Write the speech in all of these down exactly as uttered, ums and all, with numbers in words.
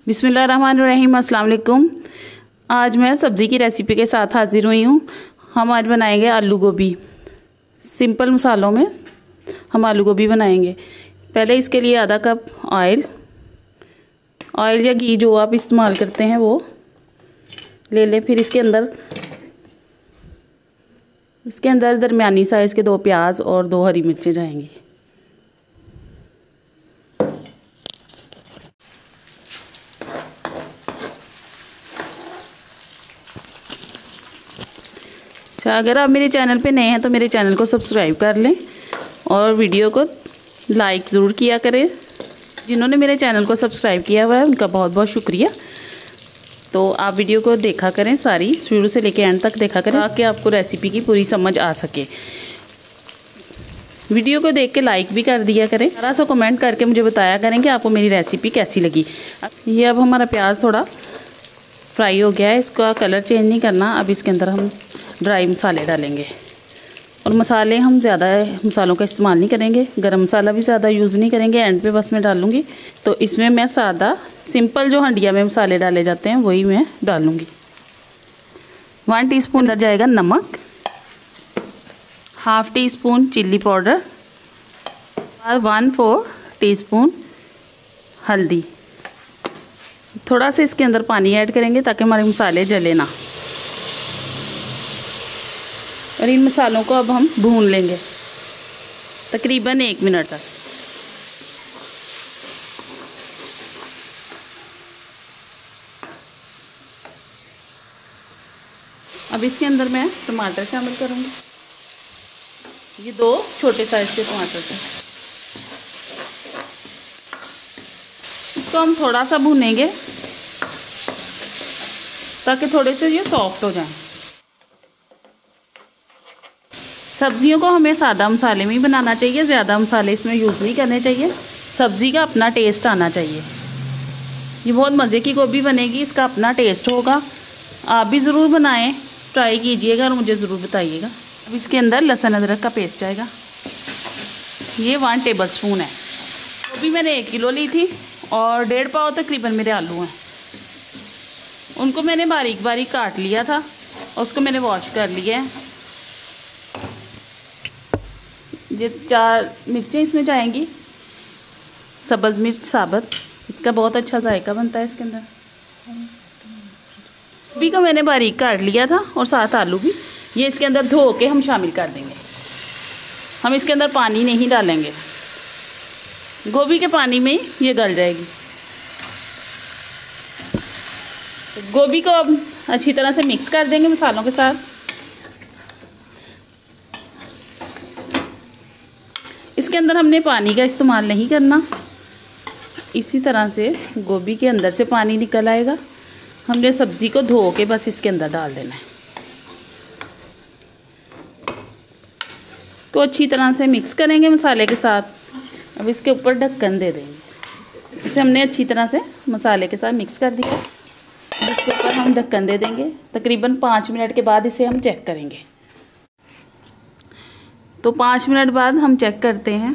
बिस्मिल्लाहिर्रहमानिर्रहीम, अस्सलाम वालेकुम। आज मैं सब्ज़ी की रेसिपी के साथ हाज़िर हुई हूँ। हम आज बनाएंगे आलू गोभी। सिंपल मसालों में हम आलू गोभी बनाएंगे। पहले इसके लिए आधा कप ऑयल ऑयल या घी जो आप इस्तेमाल करते हैं वो ले लें। फिर इसके अंदर इसके अंदर दरमियानी साइज़ के दो प्याज और दो हरी मिर्चें जाएंगी। अच्छा, अगर आप मेरे चैनल पे नए हैं तो मेरे चैनल को सब्सक्राइब कर लें और वीडियो को लाइक ज़रूर किया करें। जिन्होंने मेरे चैनल को सब्सक्राइब किया हुआ है उनका बहुत बहुत शुक्रिया। तो आप वीडियो को देखा करें, सारी शुरू से लेकर एंड तक देखा करें ताकि आपको रेसिपी की पूरी समझ आ सके। वीडियो को देख के लाइक भी कर दिया करें। ज़रा सा कमेंट करके मुझे बताया करें कि आपको मेरी रेसिपी कैसी लगी। ये अब हमारा प्याज थोड़ा फ्राई हो गया है, इसका कलर चेंज नहीं करना। अब इसके अंदर हम ड्राई मसाले डालेंगे और मसाले हम ज़्यादा मसालों का इस्तेमाल नहीं करेंगे। गरम मसाला भी ज़्यादा यूज़ नहीं करेंगे, एंड पे बस मैं डालूँगी। तो इसमें मैं सादा सिंपल जो हंडिया में मसाले डाले जाते हैं वही मैं डालूँगी। वन टीस्पून डल जाएगा नमक, half teaspoon chilli powder और वन फोर टी स्पून हल्दी। थोड़ा सा इसके अंदर पानी ऐड करेंगे ताकि हमारे मसाले जले ना। और इन मसालों को अब हम भून लेंगे तकरीबन एक मिनट तक। अब इसके अंदर मैं टमाटर शामिल करूँगी। ये दो छोटे साइज़ के टमाटर थे। इसको हम थोड़ा सा भूनेंगे ताकि थोड़े से ये सॉफ्ट हो जाएं। सब्जियों को हमें सादा मसाले में ही बनाना चाहिए, ज़्यादा मसाले इसमें यूज़ नहीं करने चाहिए। सब्ज़ी का अपना टेस्ट आना चाहिए। ये बहुत मज़े की गोभी बनेगी, इसका अपना टेस्ट होगा। आप भी ज़रूर बनाएं, ट्राई कीजिएगा और मुझे ज़रूर बताइएगा। अब इसके अंदर लहसुन अदरक का पेस्ट आएगा। ये वन टेबल स्पून है। गोभी मैंने एक किलो ली थी और डेढ़ पाव तकरीबन मेरे आलू हैं। उनको मैंने बारीक बारीक काट लिया था और उसको मैंने वॉश कर लिया है। ये चार मिर्चें इसमें जाएंगी, सब्ज़ मिर्च साबुत, इसका बहुत अच्छा जायका बनता है इसके अंदर। गोभी को मैंने बारीक काट लिया था और साथ आलू भी। ये इसके अंदर धो के हम शामिल कर देंगे। हम इसके अंदर पानी नहीं डालेंगे, गोभी के पानी में ही ये गल जाएगी। तो गोभी को अब अच्छी तरह से मिक्स कर देंगे मसालों के साथ। इसके अंदर हमने पानी का इस्तेमाल नहीं करना। इसी तरह से गोभी के अंदर से पानी निकल आएगा। हमने सब्ज़ी को धो के बस इसके अंदर डाल देना है। इसको अच्छी तरह से मिक्स करेंगे मसाले के साथ। अब इसके ऊपर ढक्कन दे देंगे। इसे हमने अच्छी तरह से मसाले के साथ मिक्स कर दिया। इसके ऊपर हम ढक्कन दे देंगे। तकरीबन पाँच मिनट के बाद इसे हम चेक करेंगे। तो पाँच मिनट बाद हम चेक करते हैं।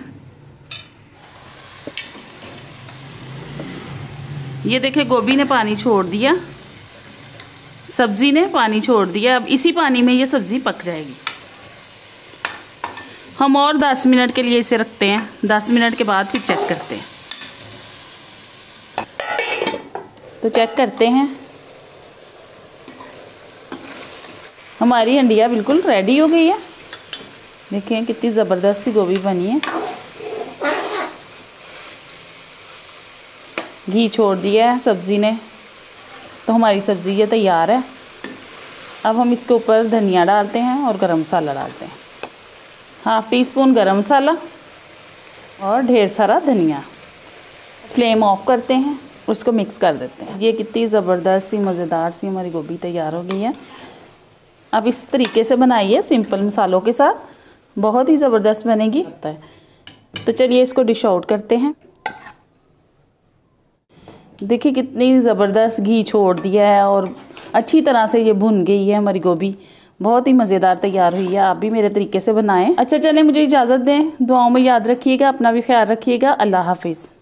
ये देखिए, गोभी ने पानी छोड़ दिया, सब्ज़ी ने पानी छोड़ दिया। अब इसी पानी में ये सब्ज़ी पक जाएगी। हम और दस मिनट के लिए इसे रखते हैं। दस मिनट के बाद फिर चेक करते हैं। तो चेक करते हैं। हमारी हंडिया बिल्कुल रेडी हो गई है। देखें कितनी ज़बरदस्त सी गोभी बनी है। घी छोड़ दिया है सब्ज़ी ने, तो हमारी सब्ज़ी ये तैयार है। अब हम इसके ऊपर धनिया डालते हैं और गरम मसाला डालते हैं। हाफ़ टी स्पून गरम मसाला और ढेर सारा धनिया। फ्लेम ऑफ करते हैं, उसको मिक्स कर देते हैं। ये कितनी ज़बरदस्त सी मज़ेदार सी हमारी गोभी तैयार हो गई है। अब इस तरीके से बनाइए सिंपल मसालों के साथ, बहुत ही ज़बरदस्त बनेगी। तो चलिए इसको डिश आउट करते हैं। देखिए कितनी ज़बरदस्त घी छोड़ दिया है और अच्छी तरह से ये भुन गई है हमारी गोभी। बहुत ही मज़ेदार तैयार हुई है। आप भी मेरे तरीके से बनाएं। अच्छा चलें, मुझे इजाज़त दें। दुआओं में याद रखिएगा, अपना भी ख्याल रखिएगा। अल्लाह हाफिज़।